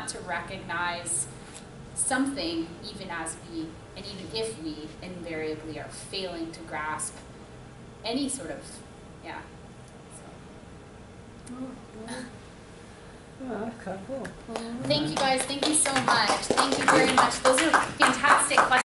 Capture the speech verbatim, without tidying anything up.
want to recognize something, even as we, and even if we invariably are failing to grasp any sort of, yeah. So. Oh, that's kind of cool. Thank you guys, thank you so much. Thank you very much. Those are fantastic questions.